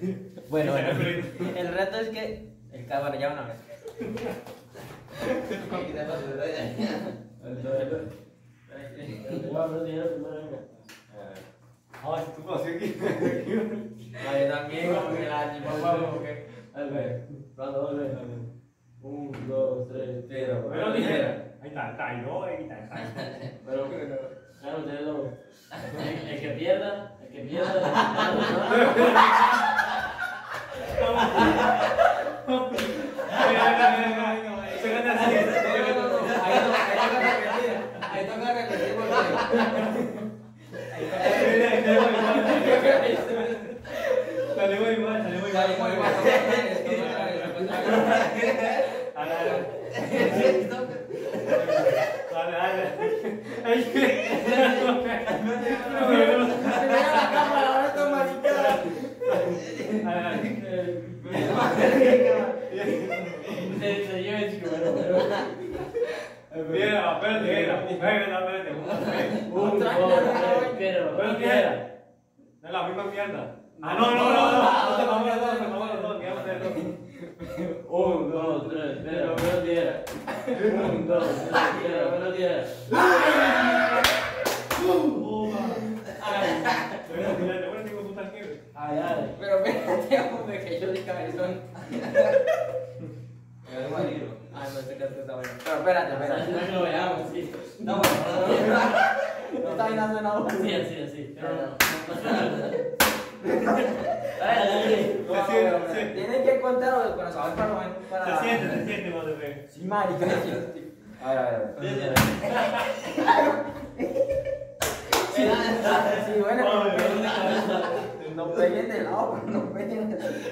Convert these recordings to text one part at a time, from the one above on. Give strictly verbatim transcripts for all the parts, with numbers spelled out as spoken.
Bueno, bueno. El reto es que. El cabrón ya una vez. Ay, tú pasó aquí. Ay, también, como que la papá, como que. Dale, dale, dale. Un, dos, tres, tira. Bueno, tijera. Ahí está, está, ahí no, ahí está, está. Pero, claro, ustedes lo. El que pierda, el que pierda. Ahí toca repetir porque. Sale muy mal, sale muy mal. Sale muy mal. Dale, dale. La cámara, ahora está maricada. Se lleva chico, pero. Mira, espérate, mira. Espérate, espérate. Un, dos, tres, pero. Pero tijera. No es la misma mierda. Ah, no, no, no, no. No te vamos a los dos, te vamos a los dos. Digamos de dos. Un, dos, tres, pero, pero tijera. Un, dos, tres, pero, pero tijera. Ay, ay. Pero espérate, hombre, que yo de cabezón. Ah, no sé qué está bueno. Pero espérate, espérate. No que lo veamos, sí. No, bueno, no está bien haciendo nada. Así, así, así. Pero no. Ay, ay, Tienen que contar para saber para lo menos para. Se siente, se siente cuando te Sí, marica. A ver, a ver, a ver. Sí, sí, bueno, no peguen de lado, no peguen de lado.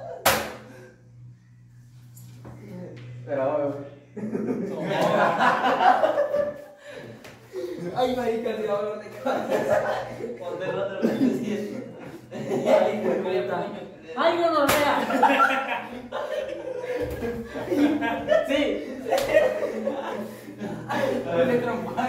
Pero, ay, marica, te va a hablar de cabeza. ponte el otro, sí. Ay, puta. ¡Ay, no lo vea! Sí. Ponle trompada.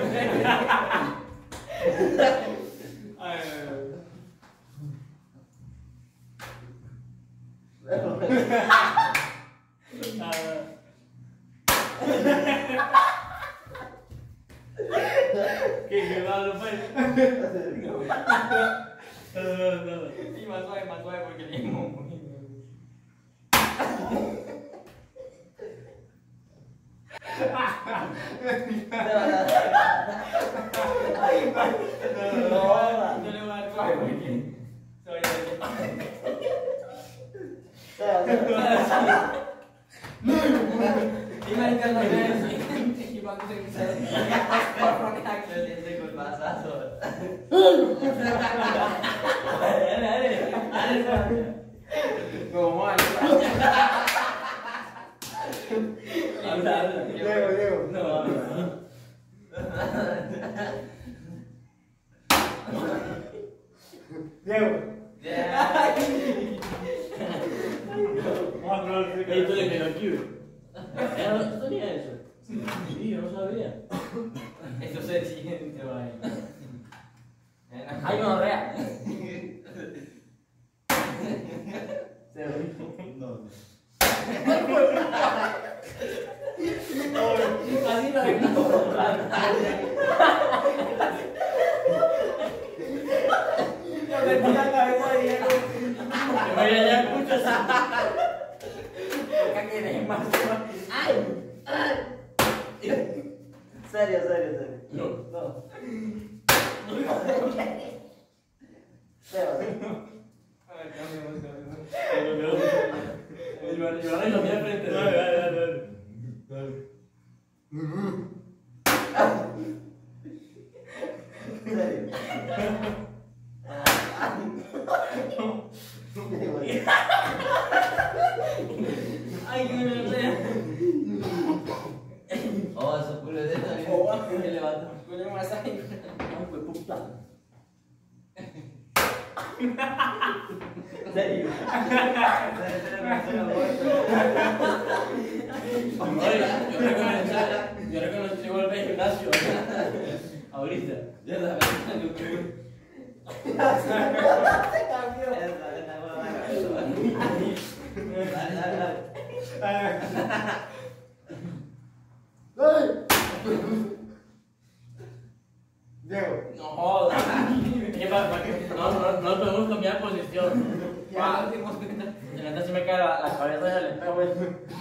¿Qué? ¿Qué malo fue? Sí, más suave, más suave porque le digo muy. No, no le voy a dar suave porque soy y marica no le y cuando se quisieron Con pasazo. como mal. Habla, habla. Diego, Diego. No, habla. Diego. Ey, tú le pegó aquí, güey. ¿No tenía eso? Sí, yo no sabía. Eso es el siguiente, vaya. ¡Ay, no, rea! Se lo No. Así no hay como. Yo metí la cabeza de Diego. Oye, ya escuchas. Acá quieres más. ¡Ay! ¡Ay! Serio, serio, serio. No, no. Serio. El Iván lo tiene frente. Dale, dale, dale. Dale. Ay, que me lo vea. Oh, eso culo de esta bien. Que levanta. Culo más ahí. Ay, fue puta. ¿Serio? Oye, yo reconocí, yo reconocí que vuelve al gimnasio. Ahorita. Ya sabes, yo creo. Se cambió. Diego. No jodas. ¿Qué pasa? No, no, no podemos cambiar posición. Ya, último. Y la neta se me cae la, la cabeza del espejo, güey.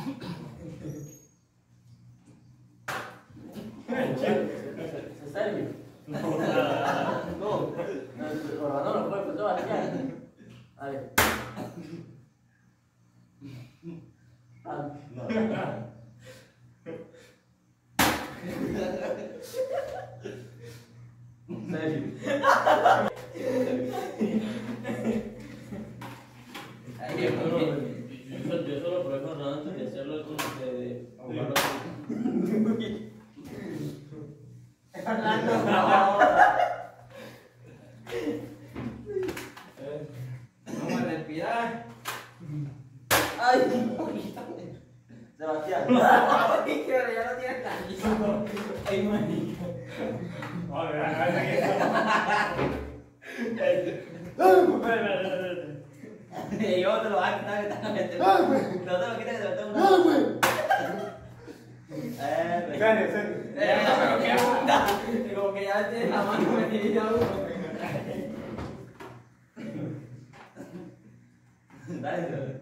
¿En serio? No. No. No, no, no puede, pues, no, así ya. Dale. Ah. ¿En serio? Ay, Yo yo solo, no. yo, yo solo probé con Ronaldo antes de hacerlo con de, de ahogarlo. Fernando, no. Vamos a respirar. Ay, Sebastián. Ay, que ya no tienes tanto. Ay, manito. Vale, a ver, aquí Y yo te lo voy a quitar, que te lo metes. No te lo quites, que te lo tengo. Eh, Serio, serio. Eh, pero qué onda. Como que ya tienes la mano metida uno. Dale, dale.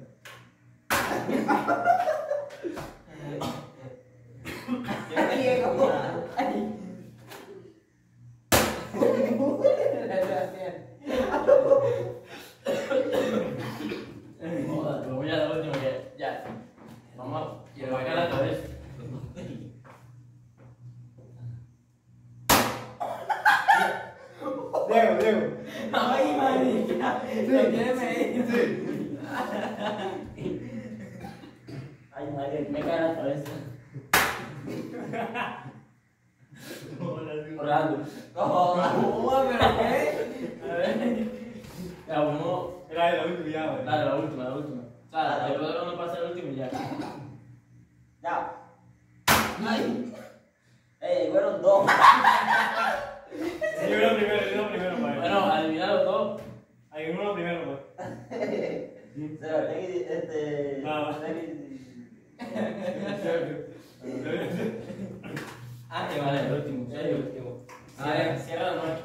Ay, como. Ay. Joder, me voy a dar último que ya. Vamos a llevar la cabeza. Diego, Diego. Ay, marica. Lo tienes medido. Sí. Ay, madre, me cae la cabeza. Orlando. No, no, pero qué. A ver. Ya, vamos. Era la última ya, güey. Dale, la última, la última. O sea, después de cuando pasa el último y ya. Ya. Ay. Eh, fueron dos. Yo era primero, yo era primero, padre. Bueno, adivinaron dos. Hay uno primero, pues. Sebastián y este. No. Ah, que Vale, vale. el último. El último. Cierra, cierra la noche.